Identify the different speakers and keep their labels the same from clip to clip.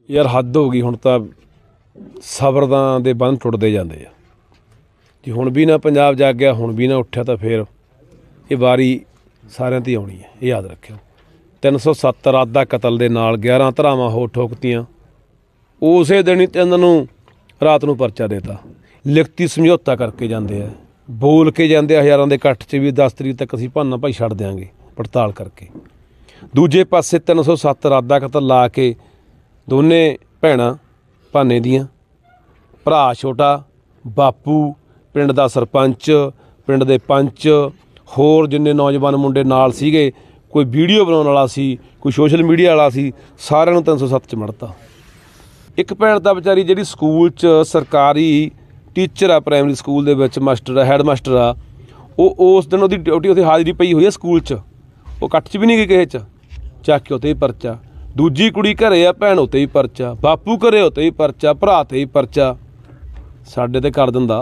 Speaker 1: यार हद हो गई हुण तां सबर दे बंध टुटदे जांदे आ। जे हुण भी ना पंजाब जाग्या, हुण भी ना उठिया तां फिर ये वारी सारिਆਂ ते आउणी है। ये याद रखियो। 307 रात दा कतल दे नाल 11 ਧਾਰਾਵਾਂ हो ठोकतियां। उसे दिन ही 3 ਨੂੰ रात ਨੂੰ परचा देता। लिखती समझौता करके जाते हैं, बोल के जाते हज़ारों के इकट्ठ च भी 10 तरीक तक असीं भाना भाई छड्ड देंगे पड़ताल करके। दूजे पासे 307 रात दा कतल ला के दोने भैणां भाने दियां, भरा छोटा बापू, पिंड दा सरपंच, पिंड दे पंच, होर जिन्ने नौजवान मुंडे नाल सीगे, कोई वीडियो बनाउण वाला सी, कोई सोशल मीडिया वाला सी, सारिਆਂ ਨੂੰ 307 च मड़ता। एक भैन तां बेचारी जिहड़ी स्कूल च सरकारी टीचर आ, प्राइमरी स्कूल दे विच मास्टर आ, हैड मास्टर आ, उस दिन उहदी ड्यूटी उत्थे हाज़री पई हुई है स्कूल च, वो कट्ठ च भी नहीं गई किसे च, ਚੱਕ के उत्ते ही परचा। दूजी कुड़ी घरे आ, भैन उत्ते ही परचा, बापू घरे उत्ते ही परचा, भरा ते ही परचा, साडे ते कर दिंदा।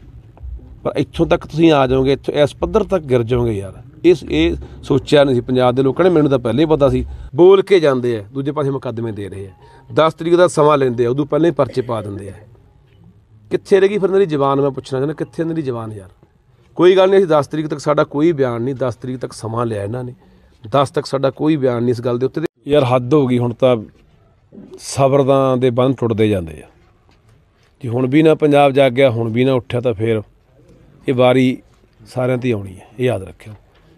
Speaker 1: पर इत्थों तक तुसीं आ जाओगे, इत्थों इस पद्धर तक गिर जाओगे यार। ये सोचा नहीं सी पंजाब दे लोकां ने, मैनूं तां पहले ही पता सी। बोल के जाते हैं, दूजे पासे मुकदमे दे रहे हैं, 10 तरीक का समा लेंदे, उदों पहले ही परचे पा दिंदे आ। कित्थे रह गई फिर इन्हां दी जवान? मैं पुछना चाहुंदा, कित्थे इन्हां दी जवान यार? कोई गल नहीं, 10 तरीक तक साडा कोई बयान नहीं, 10 तरीक तक समा लिया इन्हां ने, 10 तक साडा कोई बयान नहीं इस गल दे उत्ते। यार हद हो गई हुण तां सबर दे बंध टुटदे जांदे आ। जे हुण भी ना पंजाब जाग्या, हुण भी ना उठिया तां फिर ये वारी सारिਆਂ ते आउणी है। ये याद रखियो।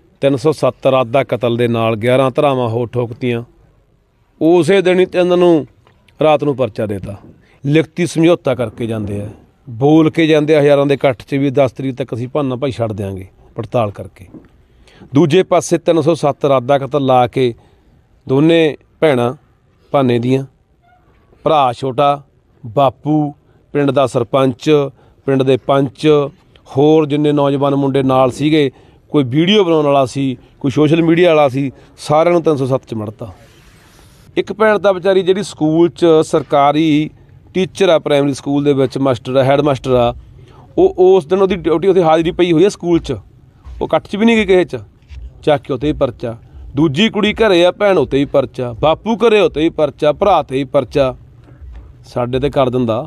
Speaker 1: 307 रात दा कतल दे नाल 11 ਧਾਰਾਵਾਂ हो ठोकतियां। उसे दिन ही 3 ਨੂੰ रात ਨੂੰ परचा देता। लिखती समझौता करके जाते हैं, बोल के जाते हज़ारों के इकट्ठ च भी 10 तरीक तक असीं भाना भाई छड्ड देंगे पड़ताल करके। दूजे पासे 307 रात दा कतल ला के दोने भैणां भाने दियां, भरा छोटा बापू, पिंड दा सरपंच, पिंड दे पंच, होर जिन्ने नौजवान मुंडे नाल सीगे, कोई वीडियो बनाउण वाला सी, कोई सोशल मीडिया वाला सी, सारिਆਂ ਨੂੰ 307 च मड़ता। एक भैन तां बेचारी जिहड़ी स्कूल च सरकारी टीचर आ, प्राइमरी स्कूल दे विच मास्टर आ, हैड मास्टर आ, उस दिन उहदी ड्यूटी उत्थे हाज़री पई हुई है स्कूल च, वो कट्ठ च भी नहीं गई किसे च, ਚੱਕ के उत्ते ही परचा। दूजी कुड़ी घरे आ, भैन उत्ते ही परचा, बापू घरे उत्ते ही परचा, भरा ते ही परचा, साडे ते कर दिंदा।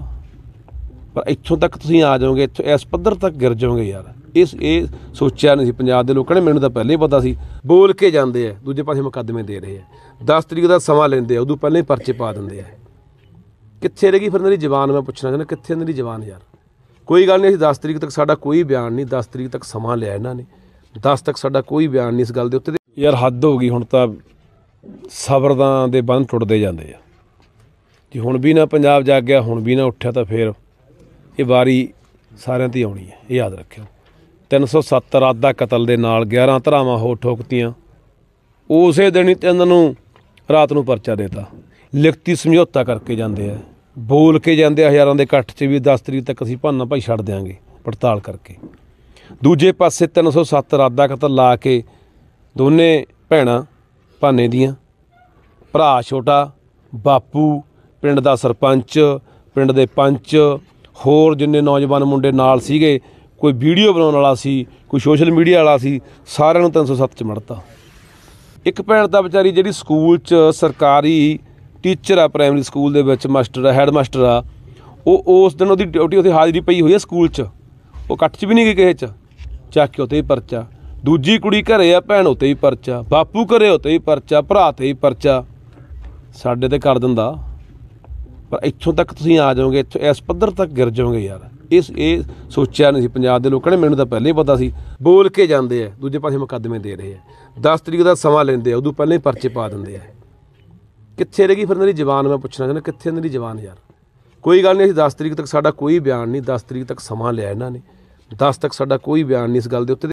Speaker 1: पर इत्थों तक तुसीं आ जाओगे, इत्थों इस पद्धर तक गिर जाओगे यार। ये सोचा नहीं सी पंजाब दे लोकां ने, मैनूं तां पहले ही पता सी। बोल के जाते हैं, दूजे पासे मुकदमे दे रहे हैं, 10 तरीक का समा लेंदे, उदों पहले ही परचे पा दिंदे आ। कित्थे रह गई फिर इन्हां दी जवान? मैं पुछना चाहुंदा, कित्थे इन्हां दी जवान यार? कोई गल नहीं, 10 तरीक तक साडा कोई बयान नहीं, 10 तरीक तक समा लिया इन्हां ने, 10 तक साडा कोई बयान नहीं इस गल दे उत्ते। यार हद हो गई हुण तां सबर दे बंध टुटदे जांदे आ। जे हुण भी ना पंजाब जाग्या, हुण भी ना उठिया तां फिर ये वारी सारिਆਂ ते आउणी है। ये याद रखियो। 307 रात दा कतल दे नाल 11 ਧਾਰਾਵਾਂ हो ठोकतियां। उसे दिन ही 3 ਨੂੰ रात ਨੂੰ परचा देता। लिखती समझौता करके जाते हैं, बोल के जाते हज़ारों के इकट्ठ च भी 10 तरीक तक असीं भाना भाई छड्ड देंगे पड़ताल करके। दूजे पासे 307 रात दा कतल ला के दोने भैणां भाने दियां, भरा छोटा बापू, पिंड दा सरपंच, पिंड दे पंच, होर जिन्ने नौजवान मुंडे नाल सीगे, कोई वीडियो बनाउण वाला सी, कोई सोशल मीडिया वाला सी, सारिਆਂ ਨੂੰ 307 च मड़ता। एक भैन तां बेचारी जिहड़ी स्कूल च सरकारी टीचर आ, प्राइमरी स्कूल दे विच मास्टर आ, हैड मास्टर आ, उस दिन उहदी ड्यूटी उत्थे हाज़री पई हुई है स्कूल च, वो कट्ठ च भी नहीं गई किसे च, ਚੱਕ के उत्ते ही परचा। दूजी कुड़ी घरे आ, भैन उत्ते ही परचा, बापू घरे उत्ते ही परचा, भरा ते ही परचा, साडे ते कर दिंदा। पर इत्थों तक तुसीं आ जाओगे, इत्थों इस पद्धर तक गिर जाओगे यार। ये सोचा नहीं सी पंजाब दे लोकां ने, मैनूं तां पहले ही पता सी। बोल के जाते हैं, दूजे पासे मुकदमे दे रहे हैं, 10 तरीक का समा लेंदे, उदों पहले ही परचे पा दिंदे आ। कित्थे रह गई फिर इन्हां दी जवान? मैं पुछना चाहुंदा, कित्थे इन्हां दी जवान यार? कोई गल नहीं, 10 तरीक तक साडा कोई बयान नहीं, 10 तरीक तक समा लिया इन्हां ने, 10 तक साडा कोई बयान नहीं इस गल दे उत्ते।